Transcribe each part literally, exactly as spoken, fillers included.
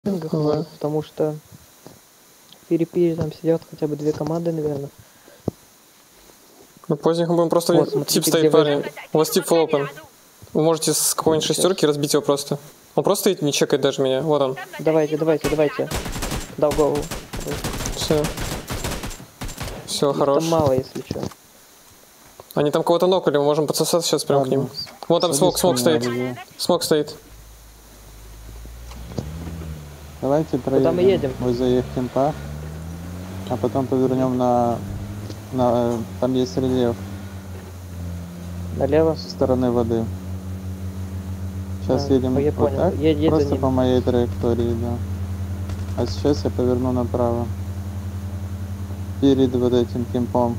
Да. Потому что в Перепире там сидят хотя бы две команды, наверное. Мы поздненько будем просто... Вот, смотрите, тип стоит, парни. У вас тип full open. Вы можете с какой-нибудь шестерки разбить его просто. Он просто стоит, не чекает даже меня. Вот он. Давайте, давайте, давайте. Дал голову. Все. Все, Их хорош. там мало, если что. Они там кого-то нокали, мы можем подсосаться сейчас прямо Ладно. к ним. Вот там смок, смок стоит. Где? Смок стоит. Давайте Куда проедем мы едем? возле их кемпа, а потом повернем на, на... Там есть рельеф Налево. со стороны воды. Сейчас А, едем я вот понял. так, Едь- едь за просто ним. по моей траектории, да. А сейчас я поверну направо. Перед вот этим кемпом.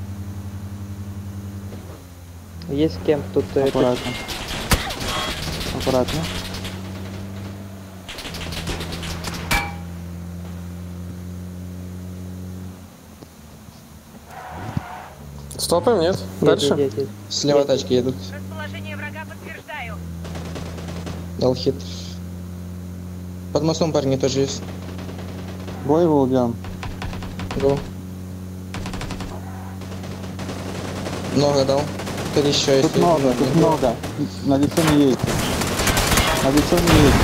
Есть кемп тут. э, тут- Аккуратно. Аккуратно. Стопаем, нет? едь, Дальше? едь, едь, едь. Слева Едь. тачки едут. Расположение врага подтверждаю. Дал хит. Под мостом парни тоже есть. Бой его убьем. Го. Много дал. Тут еще есть. Тут много, тут много. На лицо не едьте. На лицо не едьте.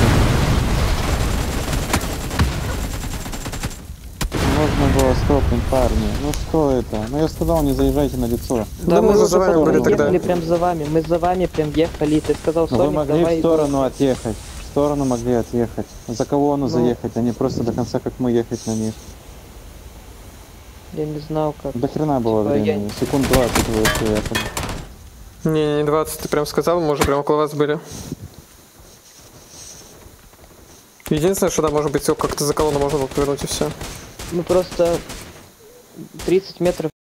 Можно было стопнуть, парни. Ну что это? Ну я сказал, не заезжайте на лицо. Да, мы уже за вами потом были тогда. ехали прям за вами. Мы за вами прям ехали. Ты сказал, Но вы Соник, могли давай. в сторону отъехать. В сторону могли отъехать. За кого оно Ну. заехать, а не просто до конца, как мы, ехать на них. Я не знал, как. До хрена было Типа, я- времени. Секунд двадцать вы еще ехали. Не, не двадцать, ты прям сказал, мы уже прям около вас были. Единственное, что да, может быть, всё как-то за колонну можно было повернуть и все. Мы просто тридцать метров